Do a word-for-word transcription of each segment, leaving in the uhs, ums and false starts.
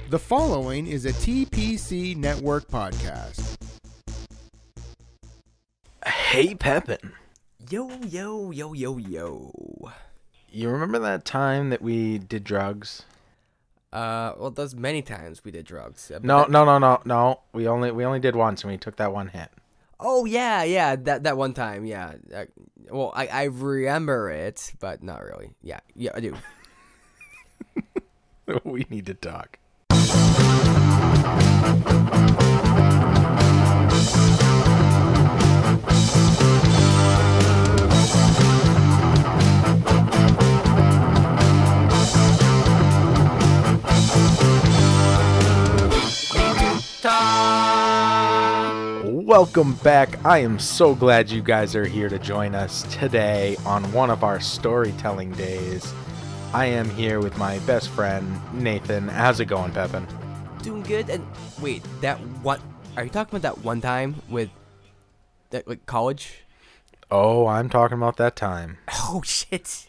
The following is a T P C Network podcast. Hey, Pepin. Yo, yo, yo, yo, yo. You remember that time that we did drugs? Uh, well, there's many times we did drugs. Uh, No, that- no, no, no, no. We only we only did once, and we took that one hit. Oh, yeah, yeah, that that one time, yeah. Uh, well, I, I remember it, but not really. Yeah, yeah, I do. We need to talk. Welcome back. I am so glad you guys are here to join us today on one of our storytelling days. I am here with my best friend, Nathan. How's it going, Pepin? Doing good. And wait, that one, are you talking about that one time with, that, like, college? Oh, I'm talking about that time. Oh, shit.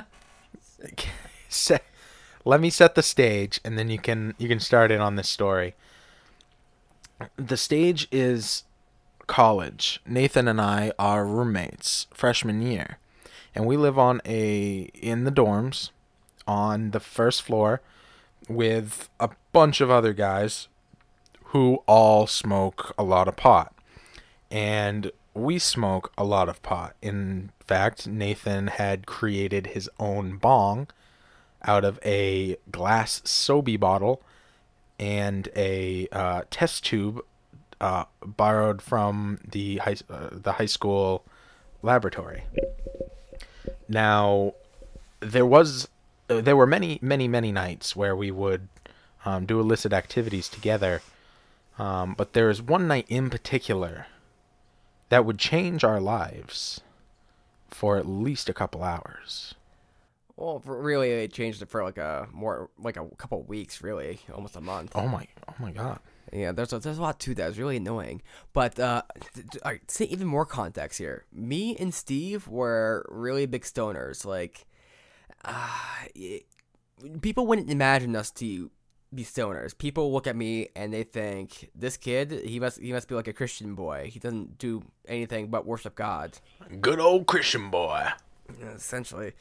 Set, let me set the stage, and then you can you can start in on this story. The stage is college. Nathan and I are roommates, freshman year, and we live on a in the dorms on the first floor with a bunch of other guys who all smoke a lot of pot, and we smoke a lot of pot. In fact, Nathan had created his own bong out of a glass Sobe bottle and a uh, test tube uh, borrowed from the high uh, the high school laboratory. Now, there was uh, there were many many many nights where we would um, do illicit activities together, um, but there is one night in particular that would change our lives for at least a couple hours. Well, for, really, it changed it for like a more, like a couple of weeks, really, almost a month. Oh my, oh my God. Yeah, there's a, there's a lot to that. It's really annoying. But uh, th- th- all right, say even more context here. Me and Steve were really big stoners. Like, uh, it, people wouldn't imagine us to be stoners. People look at me and they think this kid, he must he must be like a Christian boy. He doesn't do anything but worship God. Good old Christian boy. Yeah, essentially.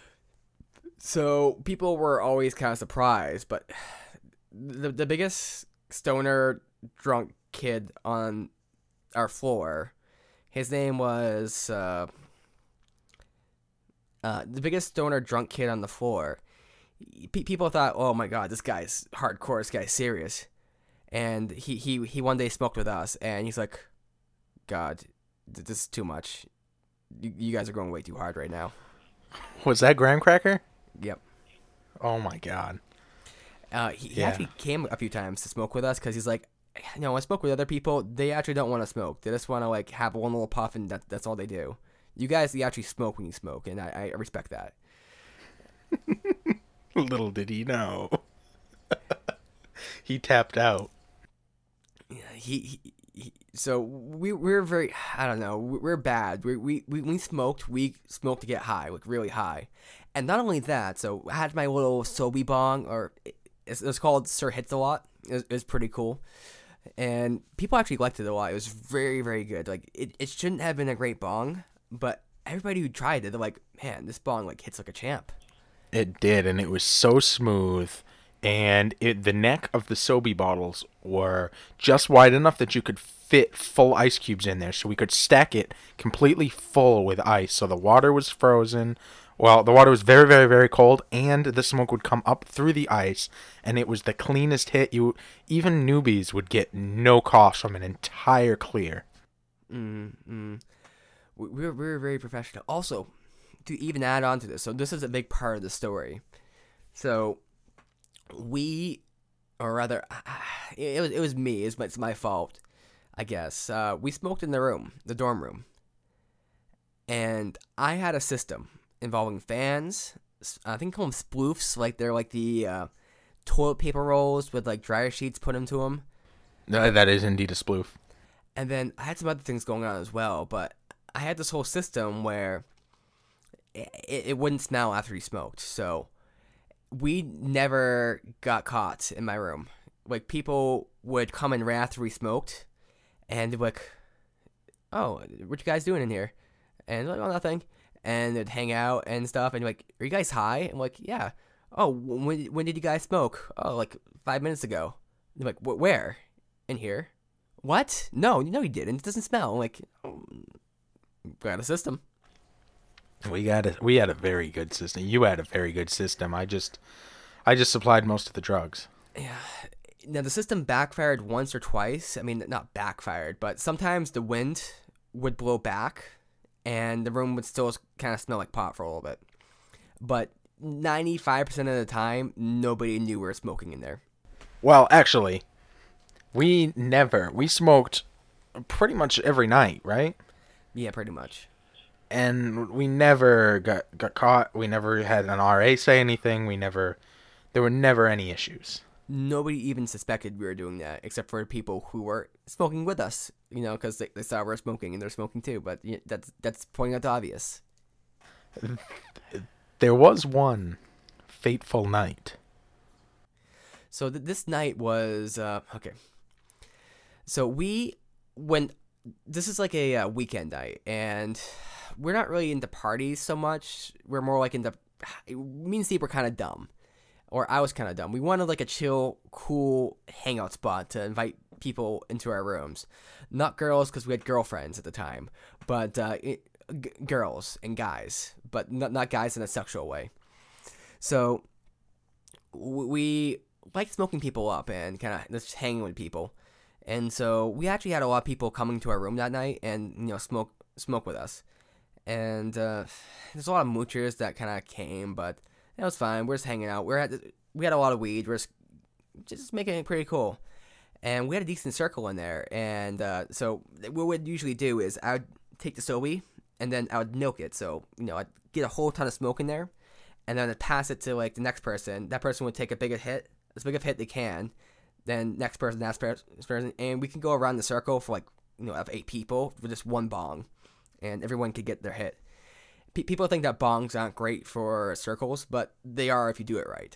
So people were always kind of surprised, but the the biggest stoner drunk kid on our floor, his name was uh, uh, the biggest stoner drunk kid on the floor. P- people thought, oh my God, this guy's hardcore, this guy's serious, and he he he one day smoked with us, and he's like, God, th- this is too much. You, you guys are going way too hard right now. Was that graham cracker? Yep. Oh my God. Uh, he, he Yeah. actually came a few times to smoke with us because he's like, you know, I smoke with other people. They actually don't want to smoke. They just want to like have one little puff, and that, that's all they do. You guys, you actually smoke when you smoke, and I, I respect that. Little did he know. He tapped out. Yeah, he, he, he so we we're very, I don't know, we're bad. We we we we smoked. We smoked to get high, like really high, and not only that. So I had my little Sobe bong, or it's, it's called Sir Hits a Lot. It was, it was pretty cool. And people actually liked it a lot. It was very, very good. Like, it, it shouldn't have been a great bong, but everybody who tried it, they're like, man, this bong, like, hits like a champ. It did, and it was so smooth. And it the neck of the Sobe bottles were just wide enough that you could fit full ice cubes in there. So we could stack it completely full with ice. So the water was frozen. Well, the water was very, very, very cold, and the smoke would come up through the ice, and it was the cleanest hit. You even newbies would get no cost from an entire clear. Mm, mm. We, we're, we're very professional. Also, to even add on to this, so this is a big part of the story. So, we, or rather, it was, it was me, it's my, it's my fault, I guess. Uh, we smoked in the room, the dorm room, and I had a system involving fans. I think call them sploofs, like they're like the uh, toilet paper rolls with like dryer sheets put into them. No, that is indeed a sploof. And then I had some other things going on as well, but I had this whole system where it, it wouldn't smell after you smoked. So we never got caught in my room. like people would come in right after we smoked, and they'd be like, "Oh, what you guys doing in here?" And they're like, "Oh, nothing." And they'd hang out and stuff, and like, "Are you guys high?" I'm like, "Yeah." "Oh, when when did you guys smoke?" "Oh, like five minutes ago." They're like, "Wh- "Where?" "In here." "What? No, no, you didn't. It doesn't smell." I'm like, oh, got a system. We got a we had a very good system. You had a very good system. I just I just supplied most of the drugs. Yeah. Now the system backfired once or twice. I mean, not backfired, but sometimes the wind would blow back, and the room would still kind of smell like pot for a little bit. But ninety-five percent of the time, nobody knew we were smoking in there. Well, actually, we never we smoked pretty much every night, right? Yeah, pretty much. And we never got got caught. We never had an R A say anything. We never there were never any issues. Nobody even suspected we were doing that, except for people who were smoking with us, you know, because they, they saw we were smoking and they're smoking too. But yeah, that's that's pointing out the obvious. There was one fateful night. So th- this night was uh, okay. So we when this is like a uh, weekend night, and we're not really into parties so much. We're more like into me and Steve were kind of dumb, or I was kind of dumb. We wanted like a chill, cool hangout spot to invite people into our rooms, not girls because we had girlfriends at the time, but uh, it, g- girls and guys, but not not guys in a sexual way. So w- we liked smoking people up and kind of just hanging with people. And so we actually had a lot of people coming to our room that night and, you know, smoke smoke with us. And uh, there's a lot of moochers that kind of came, but it was fine. We're just hanging out. We're at, we had a lot of weed. We're just, just making it pretty cool. And we had a decent circle in there. And uh, so what we'd usually do is I would take the Sobe and then I would milk it. So, you know, I'd get a whole ton of smoke in there. And then I'd pass it to, like, the next person. That person would take a big hit, as big of a hit they can. Then next person, next person, and we can go around the circle for like, you know, have eight people with just one bong, and everyone could get their hit. P- people think that bongs aren't great for circles, but they are if you do it right.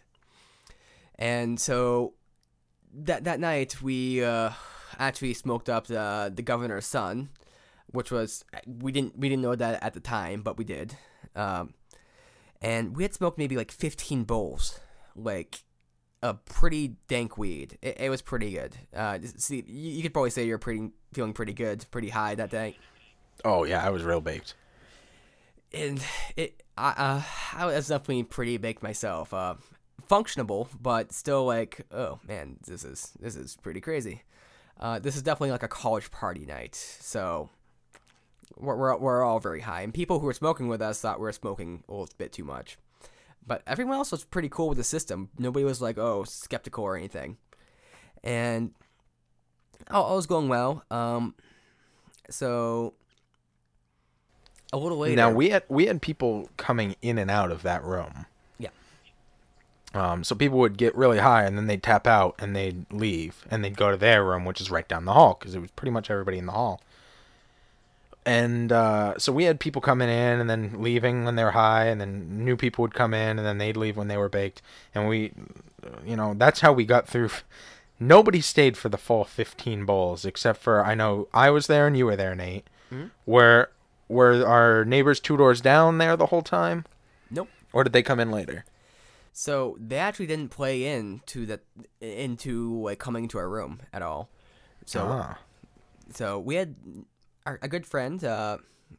And so that that night we uh, actually smoked up the the governor's son, which was we didn't we didn't know that at the time, but we did. Um, and we had smoked maybe like fifteen bowls, like. A pretty dank weed. It, it was pretty good. Uh, see, you, you could probably say you're pretty feeling pretty good, pretty high that day. Oh yeah, I was real baked. And it, I, uh, I was definitely pretty baked myself. Uh, functionable, but still like, oh man, this is this is pretty crazy. Uh, this is definitely like a college party night. So we're we're, we're all very high, and people who were smoking with us thought we were smoking a little bit too much. But everyone else was pretty cool with the system. Nobody was like, oh, skeptical or anything. And all, all was going well. Um, so a little later. Now we had we had people coming in and out of that room. Yeah. Um, so people would get really high and then they'd tap out and they'd leave and they'd go to their room, which is right down the hall because it was pretty much everybody in the hall. And uh, so we had people coming in and then leaving when they were high, and then new people would come in and then they'd leave when they were baked. And we, you know, that's how we got through. Nobody stayed for the full fifteen bowls except for, I know I was there and you were there, Nate. Mm-hmm. Were, were our neighbors two doors down there the whole time? Nope. Or did they come in later? So they actually didn't play into the into like coming to our room at all. So, ah. so we had. Our, a good friend, uh,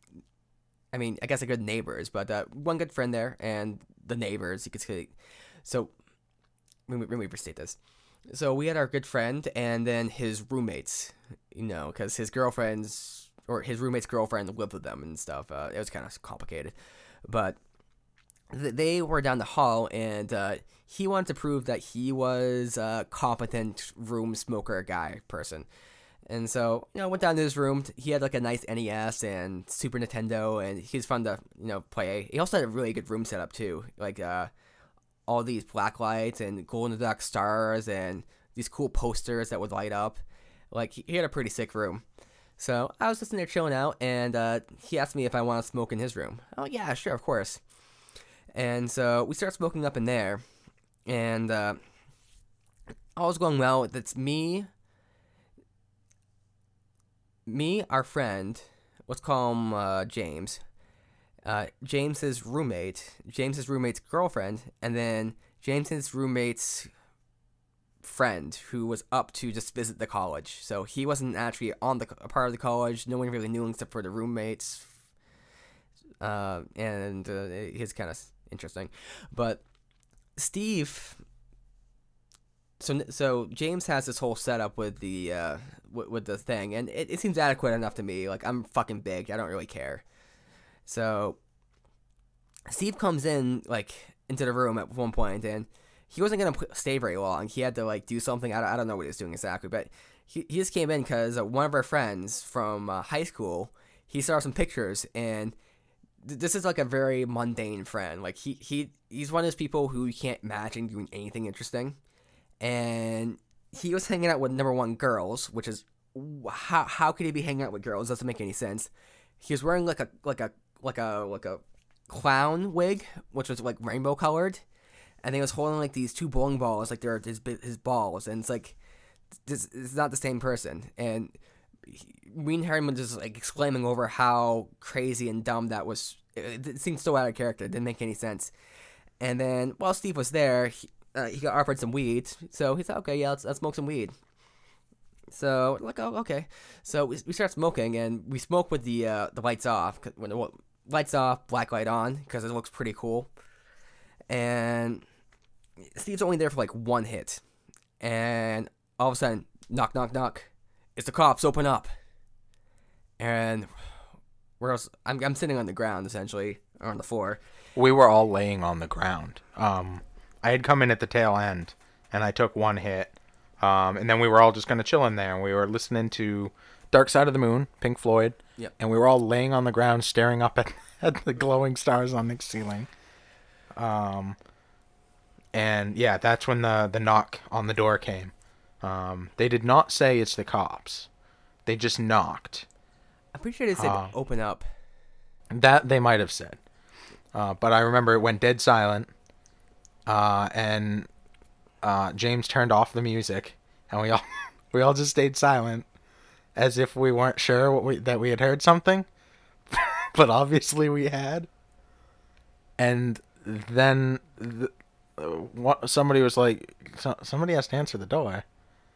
I mean, I guess a good neighbors, but uh, one good friend there, and the neighbors, you could say. So, let me, let me restate this. So, we had our good friend, and then his roommates, you know, because his girlfriend's, or his roommate's girlfriend lived with them and stuff. Uh, it was kind of complicated. But th- they were down the hall, and uh, he wanted to prove that he was a competent room smoker guy person. And so, you know, went down to his room. He had like a nice N E S and Super Nintendo, and he's fun to, you know, play. He also had a really good room setup too, like uh, all these black lights and glow in the dark stars and these cool posters that would light up. Like he had a pretty sick room. So I was just in there chilling out, and uh, he asked me if I want to smoke in his room. Oh yeah, sure, of course. And so we started smoking up in there, and uh, all was going well. That's me, me, our friend, let's call him uh, James. Uh, James's roommate, James's roommate's girlfriend, and then James's roommate's friend who was up to just visit the college. So he wasn't actually on the a part of the college. No one really knew him except for the roommates. Uh, and uh, it's kind of interesting, but Steve. So so James has this whole setup with the uh with, with the thing, and it, it seems adequate enough to me. Like, I'm fucking big, I don't really care. So Steve comes in like into the room at one point, and he wasn't gonna stay very long. He had to like do something. I don't, I don't know what he was doing exactly, but he he just came in because uh, one of our friends from uh, high school, he saw some pictures, and th- this is like a very mundane friend. Like he he he's one of those people who you can't imagine doing anything interesting, and he was hanging out with number one girls, which is how how could he be hanging out with girls? Doesn't make any sense. He was wearing like a like a like a like a clown wig, which was like rainbow colored, and he was holding like these two bowling balls, like they're his his balls, and it's like this is not the same person. And he, me and Harry were just like exclaiming over how crazy and dumb that was. It, it seemed so out of character. It didn't make any sense. And then while Steve was there, he, uh, he got offered some weed, so he thought, okay, yeah, let's, let's smoke some weed. So like, oh, okay. So we we start smoking, and we smoke with the uh, the lights off. When the lights off, black light on, because it looks pretty cool. And Steve's only there for like one hit, and all of a sudden, knock, knock, knock. It's the cops. Open up. And where else? I'm I'm sitting on the ground essentially, or on the floor. We were all laying on the ground. Um, I had come in at the tail end, and I took one hit. Um, and then we were all just kind of chilling there, and we were listening to Dark Side of the Moon, Pink Floyd. Yep. And we were all laying on the ground, staring up at, at the glowing stars on the ceiling. Um, and yeah, that's when the, the knock on the door came. Um, they did not say it's the cops. They just knocked. I'm pretty sure they said Uh, open up. That they might have said. Uh, but I remember it went dead silent. Uh, and uh, James turned off the music, and we all we all just stayed silent, as if we weren't sure what we, that we had heard something, but obviously we had. And then the, uh, what, somebody was like, so, somebody has to answer the door.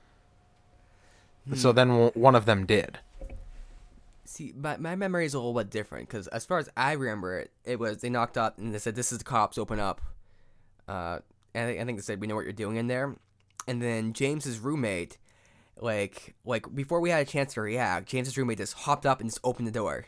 Hmm. So then w- one of them did. See, my, my memory is a little bit different, because as far as I remember it, it was they knocked up and they said, this is the cops, open up. Uh, and I, I think they said, we know what you're doing in there. And then James's roommate, like, like before we had a chance to react, James's roommate just hopped up and just opened the door.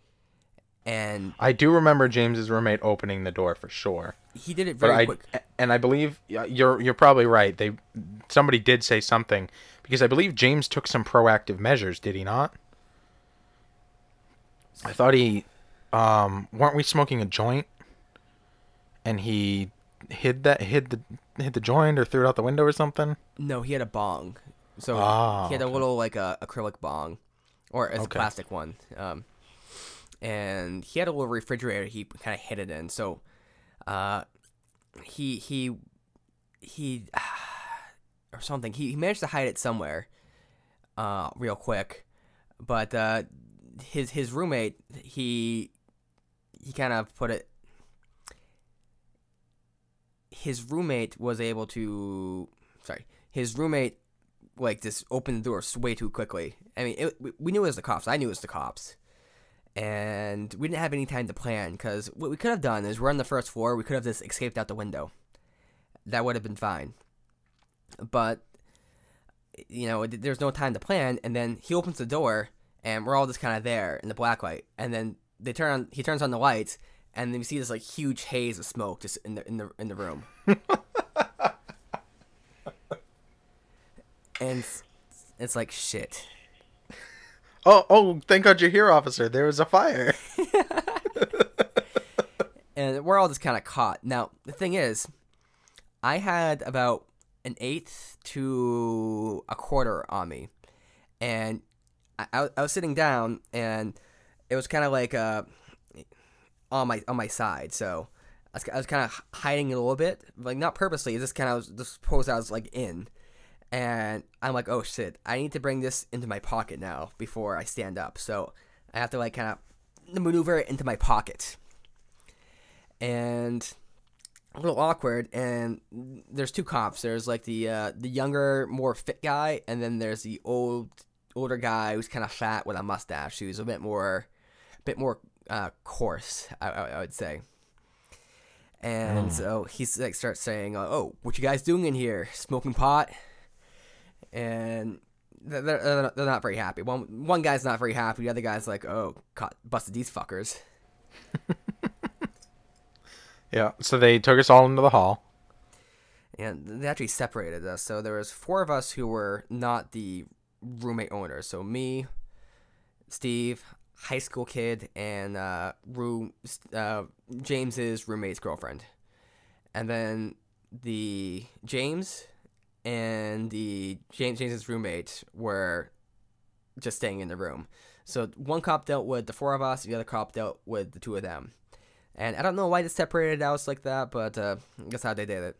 And I do remember James's roommate opening the door for sure. He did it very but I, quick. And I believe you're you're probably right. They somebody did say something, because I believe James took some proactive measures, did he not? I thought he um weren't we smoking a joint, and he hid that hid the hid the joint or threw it out the window or something? No, he had a bong. So oh, he had okay. a little like a acrylic bong, or it's Okay. a plastic one. Um, and he had a little refrigerator he kind of hid it in. So, uh, he he he or something. He, he managed to hide it somewhere, uh, real quick. But uh, his his roommate he he kind of put it. His roommate was able to, sorry, his roommate, like, just opened the door way too quickly. I mean, it, we knew it was the cops. I knew it was the cops. And we didn't have any time to plan, because what we could have done is we're on the first floor. We could have just escaped out the window. That would have been fine. But, you know, there's no time to plan. And then he opens the door, and we're all just kind of there in the black light. And then they turn on, he turns on the lights, and then we see this like huge haze of smoke just in the in the in the room. And it's, it's like shit. Oh, oh! Thank God you're here, officer. There was a fire. And we're all just kind of caught. Now the thing is, I had about an eighth to a quarter on me, and I, I was sitting down, and it was kind of like uh on my on my side, so I was, I was kind of hiding it a little bit, like not purposely. It's just kind of just suppose I was like in, And I'm like, oh shit, I need to bring this into my pocket now before I stand up. So I have to like kind of maneuver it into my pocket. And a little awkward. And there's two cops. There's like the uh, the younger, more fit guy, and then there's the old older guy who's kind of fat with a mustache, who's a bit more, a bit more uh, coarse, I, I, I would say. And mm. so he's like starts saying, "Oh, what you guys doing in here? Smoking pot?" And they're, they're, they're not very happy. One one guy's not very happy. The other guy's like, oh, caught, busted these fuckers. Yeah, so they took us all into the hall. And they actually separated us. So there was four of us who were not the roommate owners. So me, Steve, high school kid, and uh, room, uh, James's roommate's girlfriend. And then the James... and the James James's roommate were just staying in the room. So one cop dealt with the four of us, the other cop dealt with the two of them. And I don't know why they separated us like that, but uh, that's how they did it.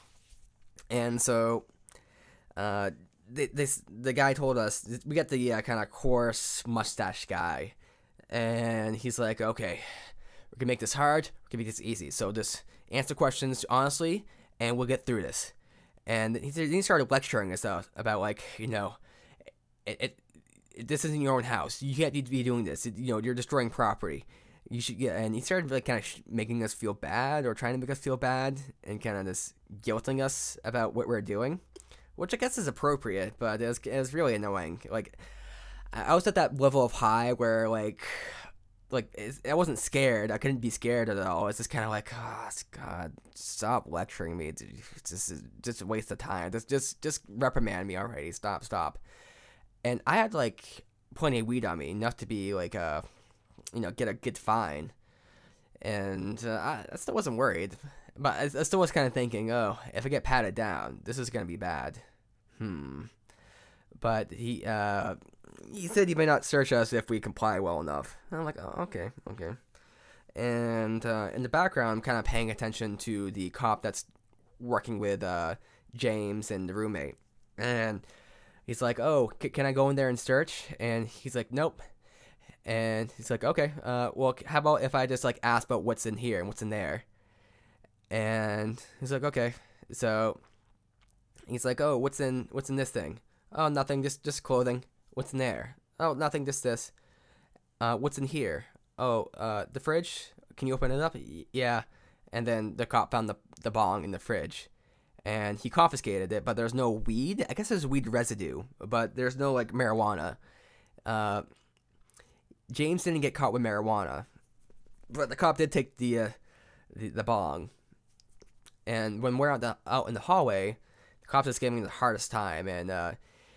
And so uh, they, this the guy told us, we got the uh, kind of coarse mustache guy. And he's like, okay, we're going to make this hard, we're going to make this easy. So just answer questions honestly, and we'll get through this. And he started lecturing us out about, like, you know, it, it, it this isn't your own house. You can't be doing this. It, you know, you're destroying property. You should get. And he started like kind of sh- making us feel bad, or trying to make us feel bad, and kind of just guilting us about what we're doing, which I guess is appropriate, but it was, it was really annoying. Like, I was at that level of high where like. Like, I wasn't scared. I couldn't be scared at all. It's just kind of like, oh, God, stop lecturing me. It's just, just a waste of time. Just, just, just reprimand me already. Stop, stop. And I had, like, plenty of weed on me, enough to be, like, uh, you know, get a good fine. And uh, I, I still wasn't worried. But I, I still was kind of thinking, oh, if I get patted down, this is going to be bad. Hmm. But he, uh... he said he may not search us if we comply well enough. And I'm like, oh, okay, okay. And uh, in the background, I'm kind of paying attention to the cop that's working with uh, James and the roommate. And he's like, oh, c- can I go in there and search? And he's like, nope. And he's like, okay, uh, well, how about if I just, like, ask about what's in here and what's in there? And he's like, okay. So he's like, oh, what's in what's in this thing? Oh, nothing, just just clothing. What's in there? Oh, nothing, just this. Uh, what's in here? Oh, uh, the fridge? Can you open it up? Y- yeah. And then the cop found the the bong in the fridge. And he confiscated it, but there's no weed. I guess there's weed residue, but there's no, like, marijuana. Uh, James didn't get caught with marijuana. But the cop did take the, uh, the, the bong. And when we're out, the, out in the hallway, the cop's just giving me the hardest time. And, uh,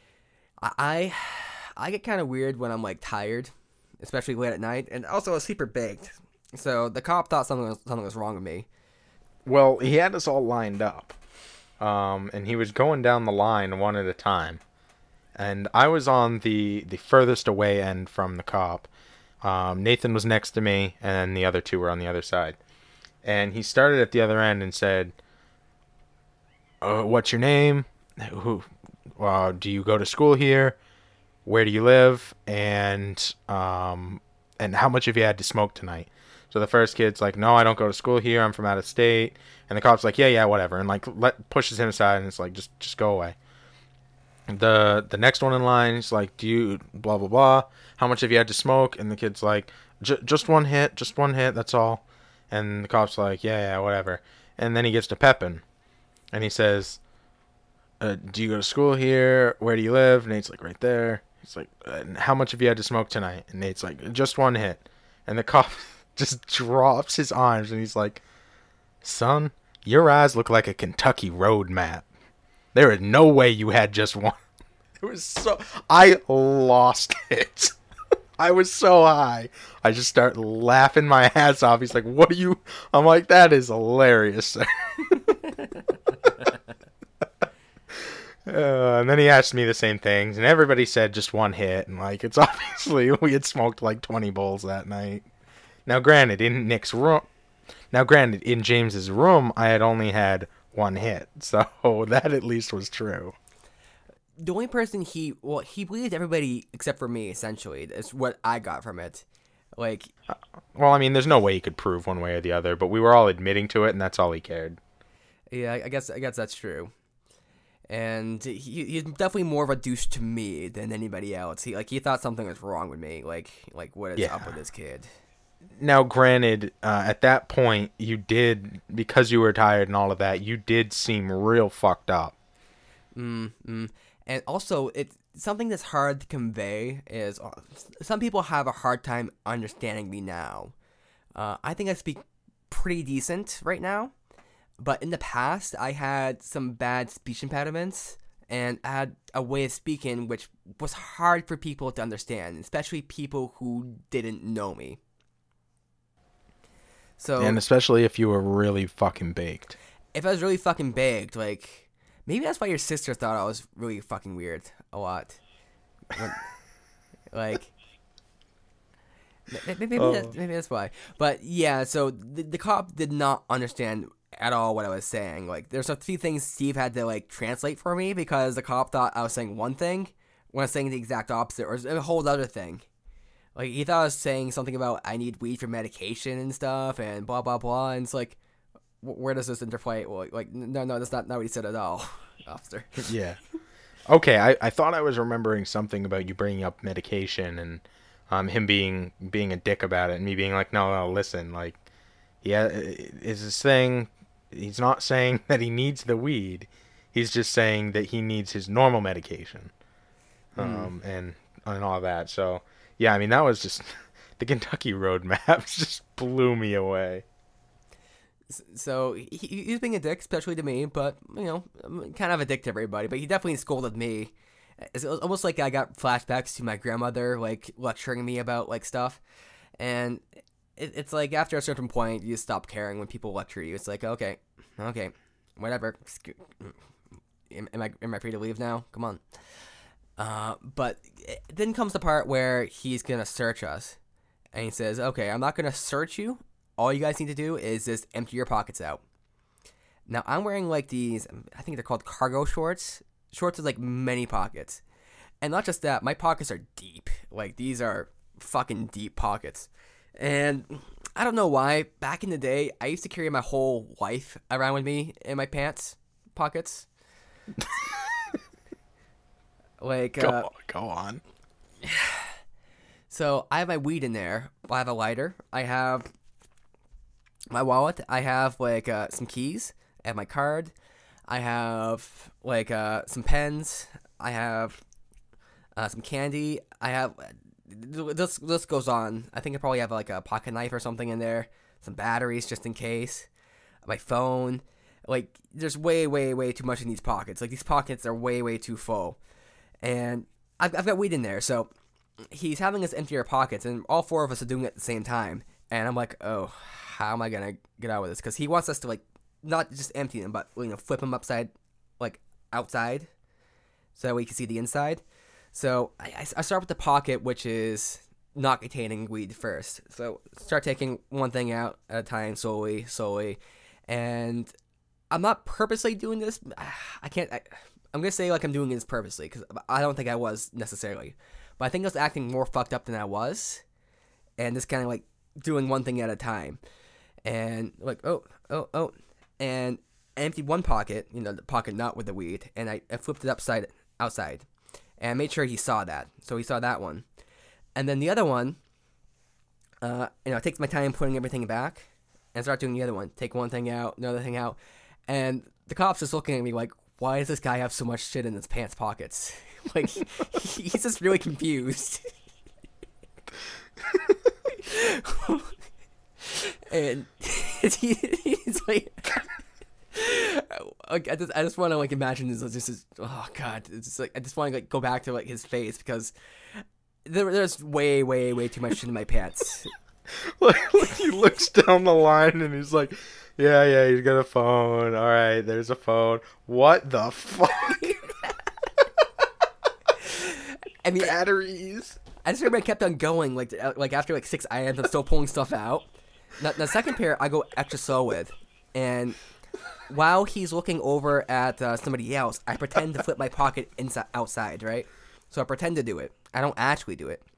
I I get kind of weird when I'm like tired, especially late at night, and also a sleeper baked. So the cop thought something was, something was wrong with me. Well, he had us all lined up, um, and he was going down the line one at a time, and I was on the the furthest away end from the cop. Um, Nathan was next to me, and the other two were on the other side. And he started at the other end and said, uh, "What's your name? Who?" Uh, do you go to school here? Where do you live? And um, and how much have you had to smoke tonight? So the first kid's like, no, I don't go to school here. I'm from out of state. And the cop's like, yeah, yeah, whatever. And like let pushes him aside, and it's like, just just go away. The the next one in line is like, do you blah blah blah? How much have you had to smoke? And the kid's like, just one hit, just one hit, that's all. And the cop's like, yeah, yeah, whatever. And then he gets to Pepin, and he says, Uh, do you go to school here? Where do you live? Nate's like, right there. He's like, uh, how much have you had to smoke tonight? And Nate's like, just one hit. And the cop just drops his arms, and he's like, son, your eyes look like a Kentucky road map. There is no way you had just one. It was so... I lost it. I was so high. I just start laughing my ass off. He's like, what are you... I'm like, that is hilarious. Uh, and then he asked me the same things, and everybody said just one hit, and like it's obviously we had smoked like twenty bowls that night. Now, granted, in Nick's room, now granted in James's room, I had only had one hit, so that at least was true. the only person he well he believed everybody except for me. Essentially, that's what I got from it. Like, Well, I mean, there's no way he could prove one way or the other, but we were all admitting to it, and that's all he cared. yeah, I guess I guess that's true. And he he's definitely more of a douche to me than anybody else. He like he thought something was wrong with me. Like like what is Yeah. up with this kid? Now, granted, uh, at that point, you did, because you were tired and all of that, you did seem real fucked up. Mm, mm. And also, it's something that's hard to convey is uh, some people have a hard time understanding me now. Uh, I think I speak pretty decent right now, but in the past, I had some bad speech impediments, and I had a way of speaking which was hard for people to understand, especially people who didn't know me. So, And especially if you were really fucking baked. if I was really fucking baked, like, maybe that's why your sister thought I was really fucking weird a lot. When- like, maybe, maybe, Oh. that's, maybe that's why. But yeah, so the, the cop did not understand at all what I was saying. Like, there's a few things Steve had to, like, translate for me because the cop thought I was saying one thing when I was saying the exact opposite, or a whole other thing. Like, he thought I was saying something about I need weed for medication and stuff, and blah, blah, blah, and it's like, wh- where does this interplay? Well, like, no, no, that's not, not what he said at all, officer. Yeah. Okay, I, I thought I was remembering something about you bringing up medication and um him being being a dick about it, and me being like, no, no, listen, like, yeah, is this thing, he's not saying that he needs the weed, he's just saying that he needs his normal medication, um, and and all that. So, yeah, I mean, that was just, the Kentucky road maps just blew me away. So he, he was being a dick, especially to me, but, you know, kind of a dick to everybody. But he definitely scolded me. It's almost like I got flashbacks to my grandmother, like, lecturing me about, like, stuff. And it, it's like, after a certain point, you stop caring when people lecture you. It's like, okay, okay, whatever. Am, am I am I free to leave now? Come on. Uh, but then comes the part where he's going to search us. And he says, okay, I'm not going to search you. All you guys need to do is just empty your pockets out. Now, I'm wearing, like, these, I think they're called cargo shorts. Shorts with, like, many pockets. And not just that, my pockets are deep. Like, these are fucking deep pockets. And I don't know why, back in the day, I used to carry my whole life around with me in my pants pockets. Like, Go, uh, go on. so I have my weed in there. I have a lighter. I have my wallet. I have, like, uh, some keys. I have my card. I have, like, uh, some pens. I have uh, some candy. I have, this this goes on. I think I probably have, like, a pocket knife or something in there. Some batteries just in case. My phone. Like, there's way, way, way too much in these pockets. Like, these pockets are way, way too full. And I've, I've got weed in there, so he's having us empty our pockets, and all four of us are doing it at the same time. And I'm like, oh, how am I gonna get out of this? Because he wants us to, like, not just empty them, but, you know, flip them upside, like, outside, so that we can see the inside. So I, I start with the pocket, which is not containing weed first. So start taking one thing out at a time, slowly, slowly. And I'm not purposely doing this. I can't. I, I'm gonna say like I'm doing this purposely because I don't think I was necessarily, but I think I was acting more fucked up than I was, and just kind of like doing one thing at a time, and like oh oh oh, and I emptied one pocket, you know, the pocket not with the weed, and I, I flipped it upside outside, and I made sure he saw that, so he saw that one, and then the other one, uh, you know, I take my time putting everything back, and start doing the other one, take one thing out, another thing out, and the cop's just looking at me like, why does this guy have so much shit in his pants pockets? Like, he's just really confused. And he, he's like, like I just, I just want to like imagine this. This is, oh god, it's just like I just want to like go back to like his face because there, there's way, way, way too much shit in my pants. Like, like he looks down the line and he's like, yeah, yeah, he's got a phone. All right, there's a phone. What the fuck? I mean, batteries. I just remember I kept on going. Like, like after like six items, I'm still pulling stuff out. Now, the second pair I go extra slow with, and while he's looking over at uh, somebody else, I pretend to flip my pocket inside outside, right? So I pretend to do it. I don't actually do it.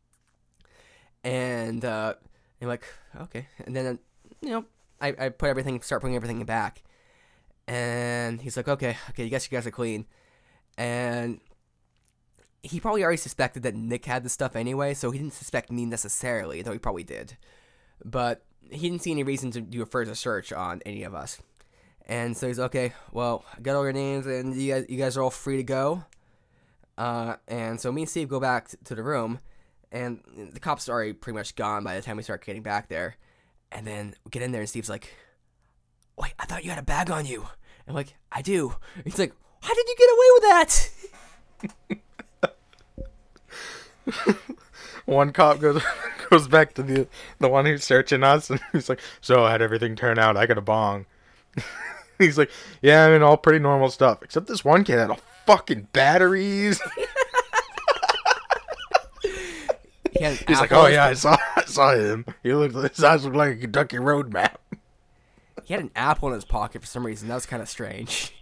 And uh, I'm like, okay. And then, you know, I, I put everything, start putting everything back. And he's like, okay, okay, you guess you guys are clean. And he probably already suspected that Nick had the stuff anyway, so he didn't suspect me necessarily, though he probably did. But he didn't see any reason to do a further search on any of us. And so he's okay, well, I got all your names, and you guys, you guys are all free to go. Uh, and so me and Steve go back to the room, and the cops are already pretty much gone by the time we start getting back there. And then we get in there, and Steve's like, wait, I thought you had a bag on you. I'm like, I do. He's like, how did you get away with that? One cop goes goes back to the the one who's searching us, and he's like, so I had everything turn out. I got a bong. He's like, yeah, I mean, all pretty normal stuff. Except this one kid had a fucking batteries. He He's like, oh yeah, I saw I saw him. He looked, his eyes looked like a Kentucky road map. He had an apple in his pocket for some reason. That was kind of strange.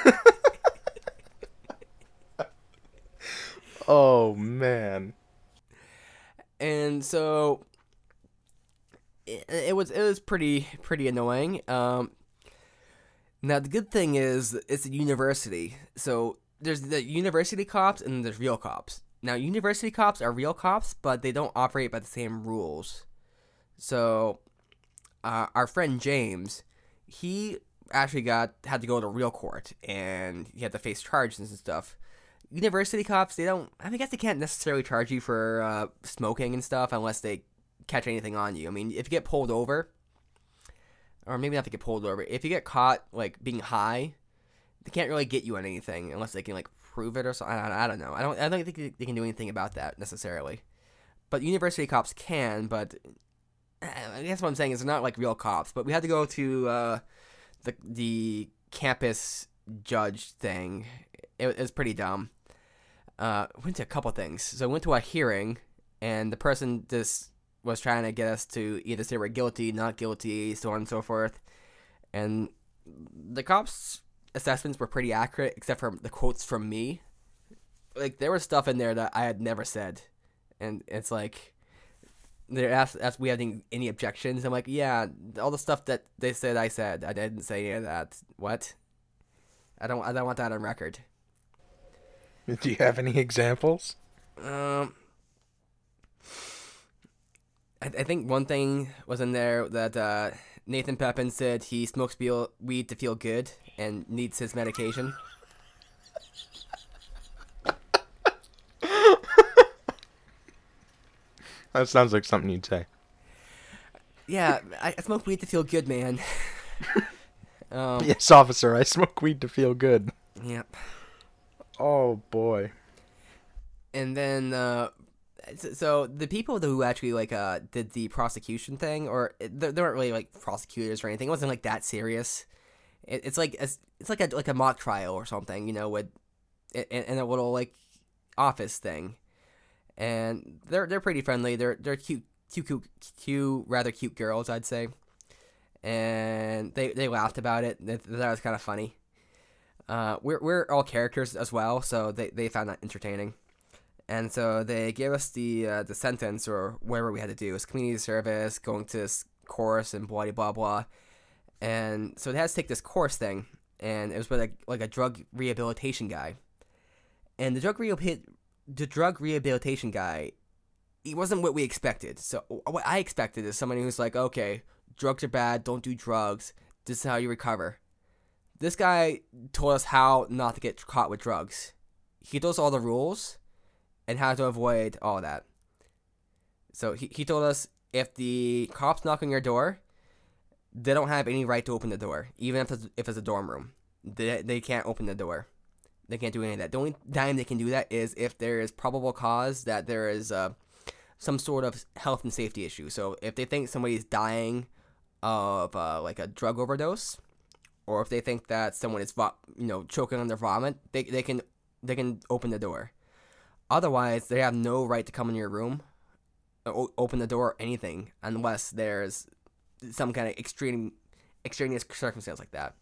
Oh man. And so it, it was it was pretty pretty annoying. Um, now the good thing is it's a university, so there's the university cops and there's real cops. Now university cops are real cops, but they don't operate by the same rules. So uh, our friend James, he actually got had to go to real court and he had to face charges and stuff. University cops, they don't, I mean, I guess they can't necessarily charge you for uh, smoking and stuff unless they catch anything on you. I mean, if you get pulled over, or maybe not if you get pulled over, if you get caught, like, being high, they can't really get you on anything unless they can, like, prove it or something. I, I don't know. I don't I don't think they can do anything about that necessarily. But university cops can, but I guess what I'm saying is they're not, like, real cops. But we had to go to uh, the, the campus judge thing. It, it was pretty dumb. Uh, went to a couple things. So I went to a hearing, and the person just was trying to get us to either say we're guilty, not guilty, so on and so forth. And the cops' assessments were pretty accurate, except for the quotes from me. Like, there was stuff in there that I had never said. And it's like, they asked, asked we had any, any objections. I'm like, yeah, all the stuff that they said I said. I didn't say any of that. What? I don't, I don't want that on record. Do you have any examples? Um, I, I think one thing was in there that uh, Nathan Pepin said he smokes feel, weed to feel good and needs his medication. That sounds like something you'd say. Yeah, I, I smoke weed to feel good, man. um, Yes, officer, I smoke weed to feel good. Yep. Oh, boy. And then, uh, so, so the people who actually, like, uh, did the prosecution thing, or they, they weren't really, like, prosecutors or anything. It wasn't, like, that serious. It, it's like a, it's like a like a mock trial or something, you know, with in, in a little, like, office thing. And they're they're pretty friendly. They're they're cute, cute, cute, cute, rather cute girls, I'd say. And they they laughed about it. That was kind of funny. Uh, we're we're all characters as well, so they, they found that entertaining. And so they gave us the uh, the sentence or whatever we had to do. It was community service, going to this course, and blah blah blah. And so they had to take this course thing, and it was with a, like a drug rehabilitation guy. And the drug rehabil the drug rehabilitation guy, he wasn't what we expected. So what I expected is somebody who's like, okay, drugs are bad, don't do drugs. This is how you recover. This guy told us how not to get caught with drugs. He told us all the rules and how to avoid all that. So he, he told us if the cops knock on your door, they don't have any right to open the door, even if it's, if it's a dorm room. They, they can't open the door. They can't do any of that. The only time they can do that is if there is probable cause that there is uh, some sort of health and safety issue. So if they think somebody's dying of uh, like a drug overdose, or if they think that someone is, vo you know, choking on their vomit, they they can they can open the door. Otherwise, they have no right to come in your room, or open the door, or anything, unless there's some kind of extreme extraneous circumstance like that.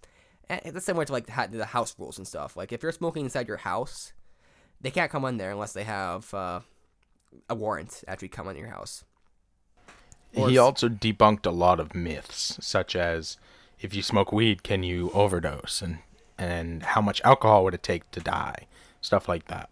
And it's similar to like the, the house rules and stuff. Like if you're smoking inside your house, they can't come in there unless they have uh, a warrant to actually come in your house. Or He s- also debunked a lot of myths, such as if you smoke weed, can you overdose, and and how much alcohol would it take to die, stuff like that.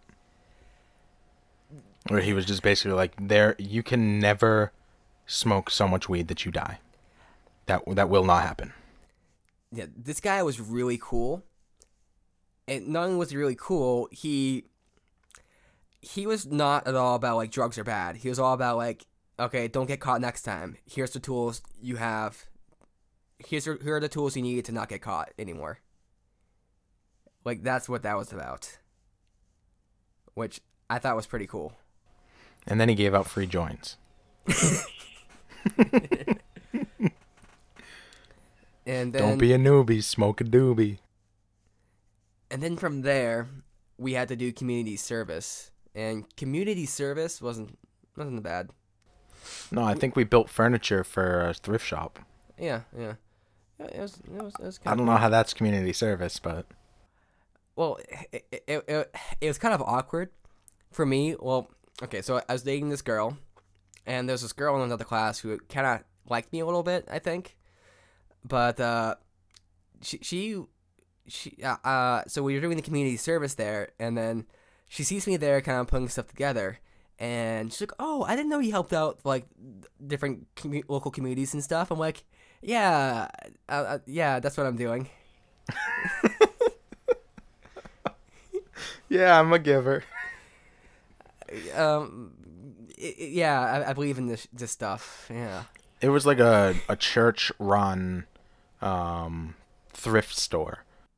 Where he was just basically like, there, you can never smoke so much weed that you die. That that will not happen. Yeah, this guy was really cool. And not only was he really cool, he he was not at all about like drugs are bad. He was all about like, okay, don't get caught next time. Here's the tools you have. Here's your, here are the tools you need to not get caught anymore. Like that's what that was about. Which I thought was pretty cool. And then he gave out free joints. And then Don't be a newbie, smoke a doobie. And then from there, we had to do community service, and community service wasn't wasn't bad. No, I think we built furniture for a thrift shop. Yeah, yeah. Yeah, It was it was it was I kind don't know how that's community service, but Well, it, it, it, it was kind of awkward for me. Well, okay, so I was dating this girl, and there's this girl in another class who kind of liked me a little bit, I think. But uh, she she she uh, uh so we were doing the community service there, and then she sees me there, kind of putting stuff together, and she's like, "Oh, I didn't know you helped out like different commu- local communities and stuff." I'm like, "Yeah, uh, uh, yeah, that's what I'm doing." yeah, I'm a giver. um, i i- yeah, I, I believe in this this stuff. Yeah. It was like a a church run um thrift store.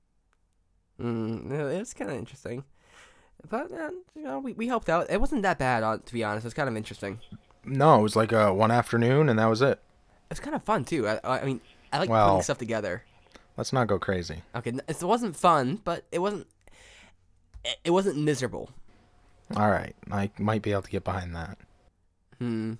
Mm, it was kind of interesting, but uh, you know, we we helped out. It wasn't that bad, uh, to be honest. It was kind of interesting. No, it was like a one afternoon and that was it. It's kind of fun too. I, I mean, I like Well- putting stuff together. Let's not go crazy. Okay, n- it wasn't fun, but it wasn't. It, it wasn't miserable. All right, I might be able to get behind that. Hmm.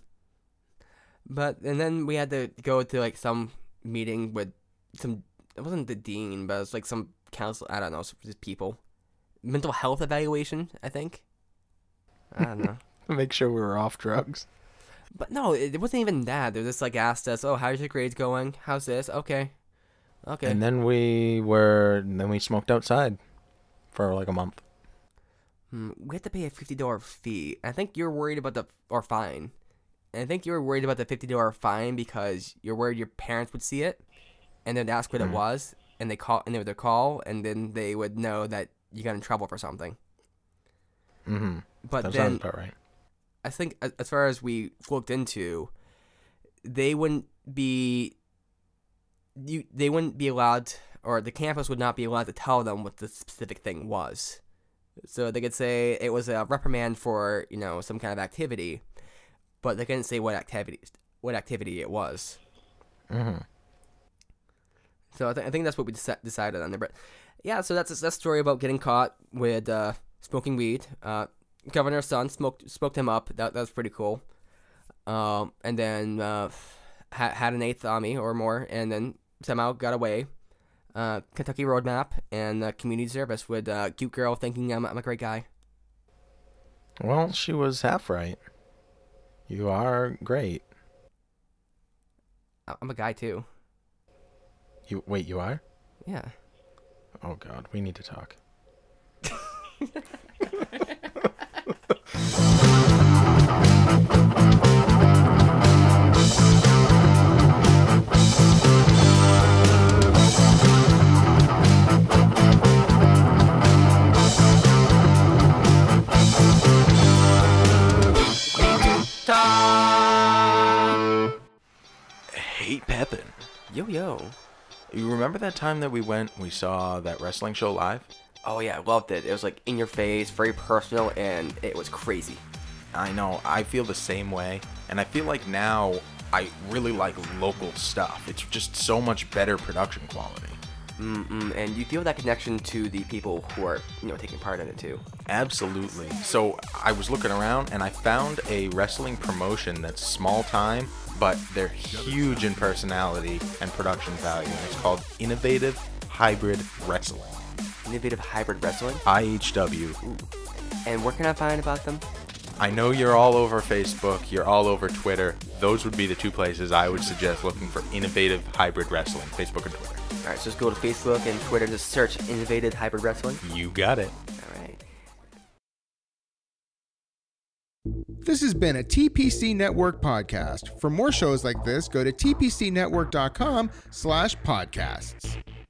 But and then we had to go to like some meeting with some. It wasn't the dean, but it was like some council. I don't know, some just people. Mental health evaluation, I think. I don't know. Make sure we were off drugs. But no, it, it wasn't even that. They just like asked us, "Oh, how's your grades going? How's this? Okay, okay." And then we were then we smoked outside for like a month. Hmm, we had to pay a fifty dollar fee. I think you're worried about the or fine. And I think you were worried about the fifty dollar fine because you're worried your parents would see it, and they'd ask what Mhm. it was, and they call and they would call, and then they would know that you got in trouble for something. Mm-hmm. But That then sounds about right. I think a- as far as we looked into, they wouldn't be you they wouldn't be allowed, or the campus would not be allowed to tell them what the specific thing was. So they could say it was a reprimand for, you know, some kind of activity, but they couldn't say what activity what activity it was. Mm-hmm. So I, th- I think that's what we deci- decided on there. But yeah, so that's that's a story about getting caught with uh, smoking weed. Uh, Governor's son smoked smoked him up. That that was pretty cool. Um, and then uh, ha- had an eighth on me or more, and then somehow got away. Uh, Kentucky Roadmap and uh, community service with uh, cute girl thinking I'm, I'm a great guy. Well, she was half right. You are great. I- I'm a guy too. You wait, you are? Yeah. Oh God, we need to talk. Hey, Pepin. Yo yo. You remember that time that we went, we saw that wrestling show live? Oh yeah, I loved it. It was like in your face, very personal, and it was crazy. I know, I feel the same way. And I feel like now I really like local stuff. It's just so much better production quality. Mm-mm, and you feel that connection to the people who are, you know, taking part in it too. Absolutely. So I was looking around and I found a wrestling promotion that's small time, but they're huge in personality and production value. And it's called Innovative Hybrid Wrestling. Innovative Hybrid Wrestling. I H W. Ooh. And where can I find about them? I know you're all over Facebook, you're all over Twitter. Those would be the two places I would suggest looking for Innovative Hybrid Wrestling, Facebook and Twitter. All right, so just go to Facebook and Twitter, just search Innovative Hybrid Wrestling. You got it. All right. This has been a T P C Network podcast. For more shows like this, go to t p c network dot com slash podcasts.